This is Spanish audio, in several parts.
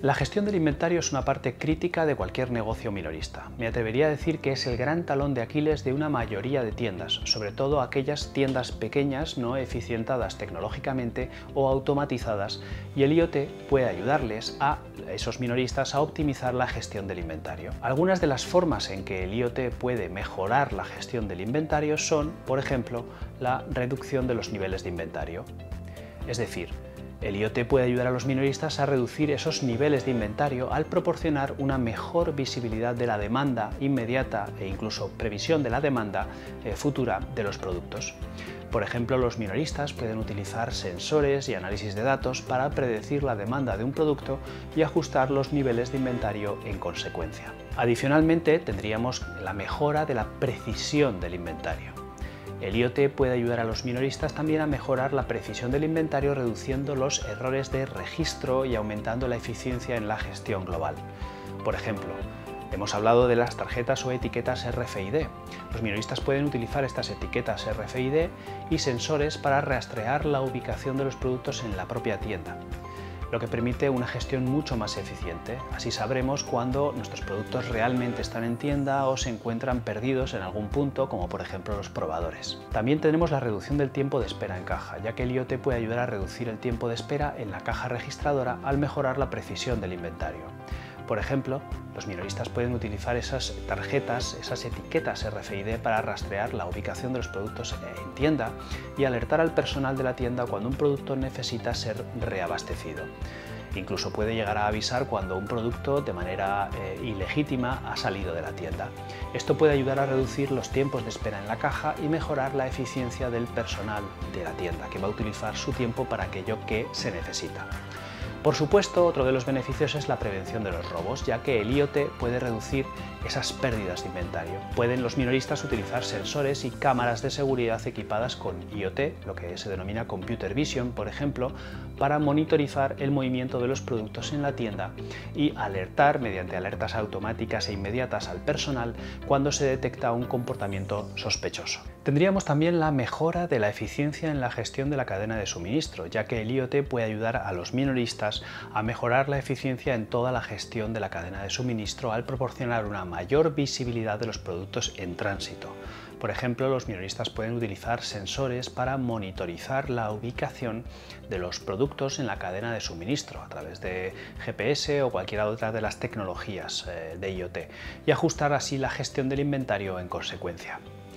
La gestión del inventario es una parte crítica de cualquier negocio minorista. Me atrevería a decir que es el gran talón de Aquiles de una mayoría de tiendas, sobre todo aquellas tiendas pequeñas no eficientadas tecnológicamente o automatizadas, y el IoT puede ayudarles a esos minoristas a optimizar la gestión del inventario. Algunas de las formas en que el IoT puede mejorar la gestión del inventario son, por ejemplo, la reducción de los niveles de inventario. Es decir, el IoT puede ayudar a los minoristas a reducir esos niveles de inventario al proporcionar una mejor visibilidad de la demanda inmediata e incluso previsión de la demanda futura de los productos. Por ejemplo, los minoristas pueden utilizar sensores y análisis de datos para predecir la demanda de un producto y ajustar los niveles de inventario en consecuencia. Adicionalmente, tendríamos la mejora de la precisión del inventario. El IoT puede ayudar a los minoristas también a mejorar la precisión del inventario, reduciendo los errores de registro y aumentando la eficiencia en la gestión global. Por ejemplo, hemos hablado de las tarjetas o etiquetas RFID. Los minoristas pueden utilizar estas etiquetas RFID y sensores para rastrear la ubicación de los productos en la propia tienda, lo que permite una gestión mucho más eficiente. Así sabremos cuándo nuestros productos realmente están en tienda o se encuentran perdidos en algún punto, como por ejemplo los probadores. También tenemos la reducción del tiempo de espera en caja, ya que el IoT puede ayudar a reducir el tiempo de espera en la caja registradora al mejorar la precisión del inventario. Por ejemplo, los minoristas pueden utilizar esas tarjetas, esas etiquetas RFID para rastrear la ubicación de los productos en tienda y alertar al personal de la tienda cuando un producto necesita ser reabastecido. Incluso puede llegar a avisar cuando un producto de manera ilegítima ha salido de la tienda. Esto puede ayudar a reducir los tiempos de espera en la caja y mejorar la eficiencia del personal de la tienda, que va a utilizar su tiempo para aquello que se necesita. Por supuesto, otro de los beneficios es la prevención de los robos, ya que el IoT puede reducir esas pérdidas de inventario. Pueden los minoristas utilizar sensores y cámaras de seguridad equipadas con IoT, lo que se denomina Computer Vision, por ejemplo, para monitorizar el movimiento de los productos en la tienda y alertar mediante alertas automáticas e inmediatas al personal cuando se detecta un comportamiento sospechoso. Tendríamos también la mejora de la eficiencia en la gestión de la cadena de suministro, ya que el IoT puede ayudar a los minoristas a mejorar la eficiencia en toda la gestión de la cadena de suministro al proporcionar una mayor visibilidad de los productos en tránsito. Por ejemplo, los minoristas pueden utilizar sensores para monitorizar la ubicación de los productos en la cadena de suministro a través de GPS o cualquiera otra de las tecnologías de IoT y ajustar así la gestión del inventario en consecuencia.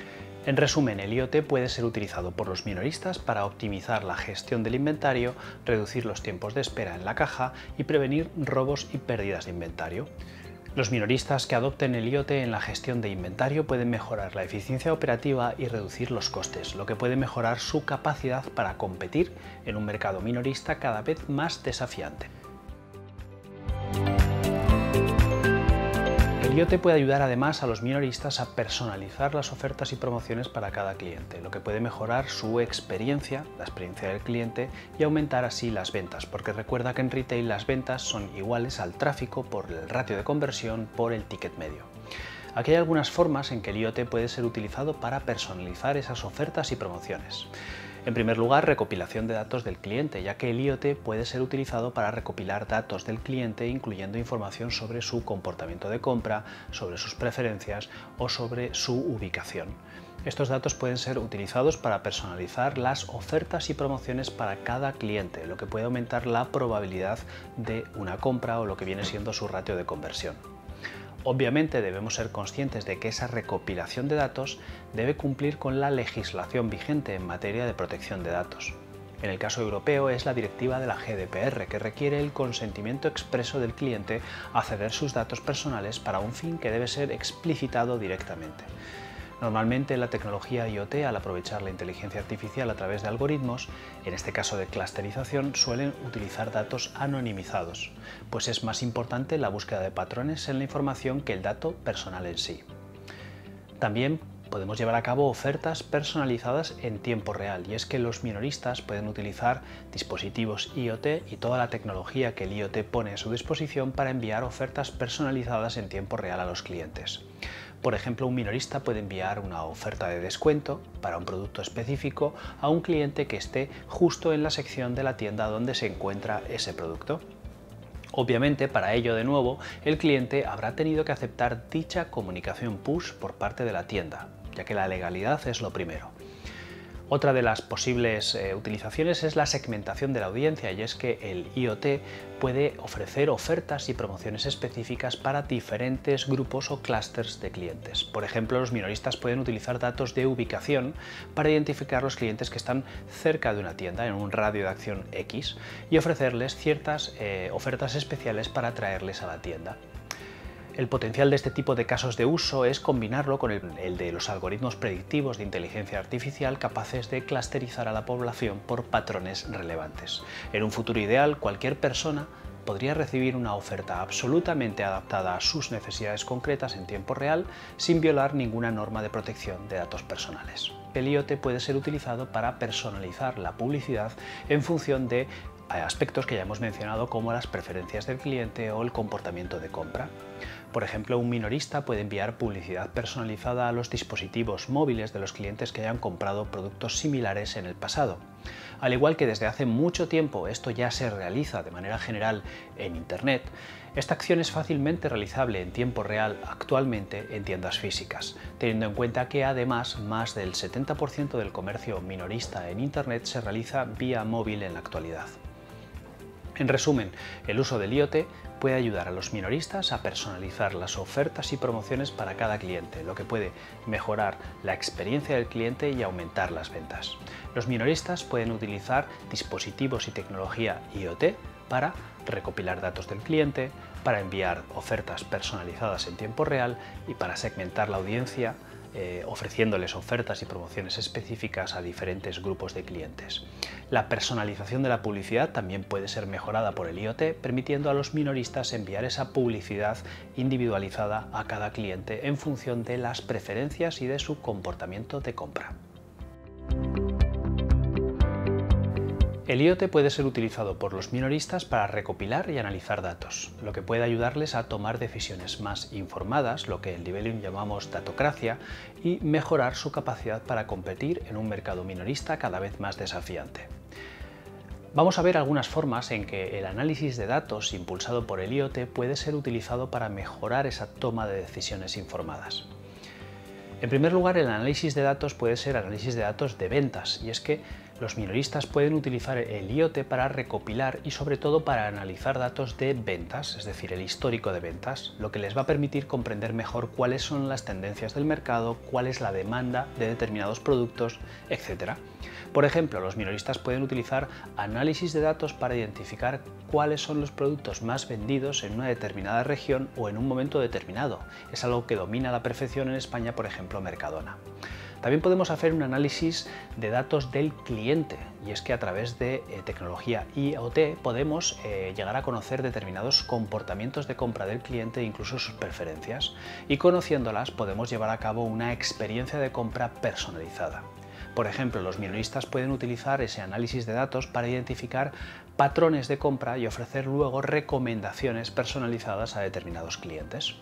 En resumen, el IoT puede ser utilizado por los minoristas para optimizar la gestión del inventario, reducir los tiempos de espera en la caja y prevenir robos y pérdidas de inventario. Los minoristas que adopten el IoT en la gestión de inventario pueden mejorar la eficiencia operativa y reducir los costes, lo que puede mejorar su capacidad para competir en un mercado minorista cada vez más desafiante. El IoT puede ayudar además a los minoristas a personalizar las ofertas y promociones para cada cliente, lo que puede mejorar su experiencia, la experiencia del cliente, y aumentar así las ventas, porque recuerda que en retail las ventas son iguales al tráfico por el ratio de conversión por el ticket medio. Aquí hay algunas formas en que el IoT puede ser utilizado para personalizar esas ofertas y promociones. En primer lugar, recopilación de datos del cliente, ya que el IoT puede ser utilizado para recopilar datos del cliente, incluyendo información sobre su comportamiento de compra, sobre sus preferencias o sobre su ubicación. Estos datos pueden ser utilizados para personalizar las ofertas y promociones para cada cliente, lo que puede aumentar la probabilidad de una compra o lo que viene siendo su ratio de conversión. Obviamente debemos ser conscientes de que esa recopilación de datos debe cumplir con la legislación vigente en materia de protección de datos. En el caso europeo es la directiva de la GDPR, que requiere el consentimiento expreso del cliente a ceder sus datos personales para un fin que debe ser explicitado directamente. Normalmente la tecnología IoT, al aprovechar la inteligencia artificial a través de algoritmos, en este caso de clusterización, suelen utilizar datos anonimizados, pues es más importante la búsqueda de patrones en la información que el dato personal en sí. También podemos llevar a cabo ofertas personalizadas en tiempo real, y es que los minoristas pueden utilizar dispositivos IoT y toda la tecnología que el IoT pone a su disposición para enviar ofertas personalizadas en tiempo real a los clientes. Por ejemplo, un minorista puede enviar una oferta de descuento para un producto específico a un cliente que esté justo en la sección de la tienda donde se encuentra ese producto. Obviamente, para ello, de nuevo, el cliente habrá tenido que aceptar dicha comunicación push por parte de la tienda, ya que la legalidad es lo primero. Otra de las posibles utilizaciones es la segmentación de la audiencia, y es que el IoT puede ofrecer ofertas y promociones específicas para diferentes grupos o clústeres de clientes. Por ejemplo, los minoristas pueden utilizar datos de ubicación para identificar los clientes que están cerca de una tienda en un radio de acción X y ofrecerles ciertas ofertas especiales para atraerles a la tienda. El potencial de este tipo de casos de uso es combinarlo con el de los algoritmos predictivos de inteligencia artificial capaces de clusterizar a la población por patrones relevantes. En un futuro ideal, cualquier persona podría recibir una oferta absolutamente adaptada a sus necesidades concretas en tiempo real sin violar ninguna norma de protección de datos personales. El IoT puede ser utilizado para personalizar la publicidad en función de aspectos que ya hemos mencionado, como las preferencias del cliente o el comportamiento de compra. Por ejemplo, un minorista puede enviar publicidad personalizada a los dispositivos móviles de los clientes que hayan comprado productos similares en el pasado. Al igual que desde hace mucho tiempo esto ya se realiza de manera general en Internet, esta acción es fácilmente realizable en tiempo real actualmente en tiendas físicas, teniendo en cuenta que además más del 70% del comercio minorista en Internet se realiza vía móvil en la actualidad. En resumen, el uso del IoT puede ayudar a los minoristas a personalizar las ofertas y promociones para cada cliente, lo que puede mejorar la experiencia del cliente y aumentar las ventas. Los minoristas pueden utilizar dispositivos y tecnología IoT para recopilar datos del cliente, para enviar ofertas personalizadas en tiempo real y para segmentar la audiencia, ofreciéndoles ofertas y promociones específicas a diferentes grupos de clientes. La personalización de la publicidad también puede ser mejorada por el IoT, permitiendo a los minoristas enviar esa publicidad individualizada a cada cliente en función de las preferencias y de su comportamiento de compra. El IoT puede ser utilizado por los minoristas para recopilar y analizar datos, lo que puede ayudarles a tomar decisiones más informadas, lo que en Libelium llamamos datocracia, y mejorar su capacidad para competir en un mercado minorista cada vez más desafiante. Vamos a ver algunas formas en que el análisis de datos impulsado por el IoT puede ser utilizado para mejorar esa toma de decisiones informadas. En primer lugar, el análisis de datos puede ser análisis de datos de ventas, y es que los minoristas pueden utilizar el IoT para recopilar y sobre todo para analizar datos de ventas, es decir, el histórico de ventas, lo que les va a permitir comprender mejor cuáles son las tendencias del mercado, cuál es la demanda de determinados productos, etc. Por ejemplo, los minoristas pueden utilizar análisis de datos para identificar cuáles son los productos más vendidos en una determinada región o en un momento determinado. Es algo que domina a la perfección en España, por ejemplo, Mercadona. También podemos hacer un análisis de datos del cliente, y es que a través de tecnología IoT podemos llegar a conocer determinados comportamientos de compra del cliente e incluso sus preferencias, y conociéndolas podemos llevar a cabo una experiencia de compra personalizada. Por ejemplo, los minoristas pueden utilizar ese análisis de datos para identificar patrones de compra y ofrecer luego recomendaciones personalizadas a determinados clientes.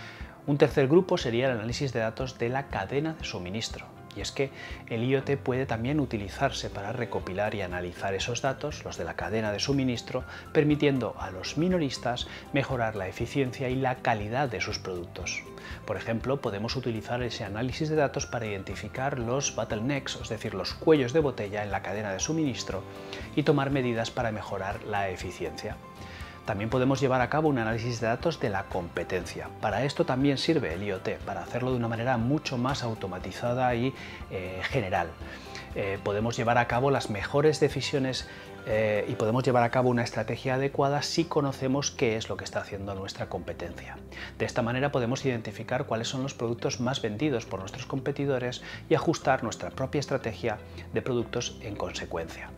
Un tercer grupo sería el análisis de datos de la cadena de suministro, y es que el IoT puede también utilizarse para recopilar y analizar esos datos, los de la cadena de suministro, permitiendo a los minoristas mejorar la eficiencia y la calidad de sus productos. Por ejemplo, podemos utilizar ese análisis de datos para identificar los bottlenecks, es decir, los cuellos de botella en la cadena de suministro, y tomar medidas para mejorar la eficiencia. También podemos llevar a cabo un análisis de datos de la competencia. Para esto también sirve el IoT, para hacerlo de una manera mucho más automatizada y general. Podemos llevar a cabo las mejores decisiones y podemos llevar a cabo una estrategia adecuada si conocemos qué es lo que está haciendo nuestra competencia. De esta manera podemos identificar cuáles son los productos más vendidos por nuestros competidores y ajustar nuestra propia estrategia de productos en consecuencia.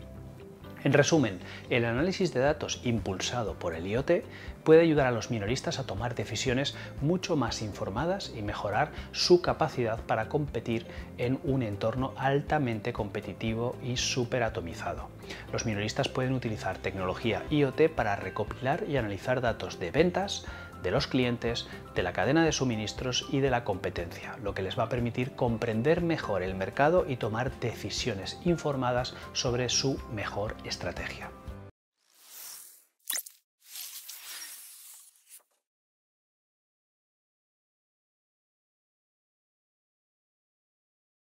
En resumen, el análisis de datos impulsado por el IoT puede ayudar a los minoristas a tomar decisiones mucho más informadas y mejorar su capacidad para competir en un entorno altamente competitivo y superatomizado. Los minoristas pueden utilizar tecnología IoT para recopilar y analizar datos de ventas, de los clientes, de la cadena de suministros y de la competencia, lo que les va a permitir comprender mejor el mercado y tomar decisiones informadas sobre su mejor estrategia.